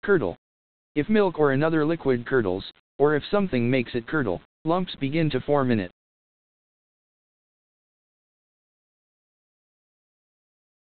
Curdle. If milk or another liquid curdles, or if something makes it curdle, lumps begin to form in it.